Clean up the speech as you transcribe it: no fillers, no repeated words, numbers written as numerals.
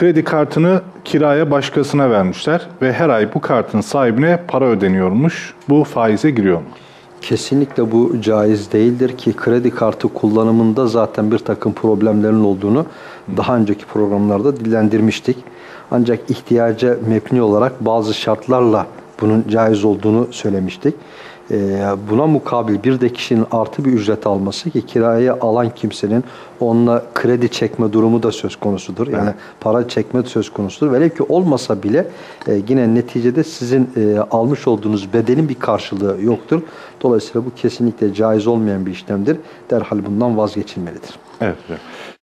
kredi kartını kiraya başkasına vermişler ve her ay bu kartın sahibine para ödeniyormuş. Bu faize giriyor mu? Kesinlikle bu caiz değildir ki kredi kartı kullanımında zaten bir takım problemlerin olduğunu daha önceki programlarda dillendirmiştik. Ancak ihtiyaca mebni olarak bazı şartlarla bunun caiz olduğunu söylemiştik. Buna mukabil bir de kişinin artı bir ücret alması ki kiraya alan kimsenin onunla kredi çekme durumu da söz konusudur. Yani para çekme söz konusudur. Velev ki olmasa bile yine neticede sizin almış olduğunuz bedelin bir karşılığı yoktur. Dolayısıyla bu kesinlikle caiz olmayan bir işlemdir. Derhal bundan vazgeçilmelidir. Evet.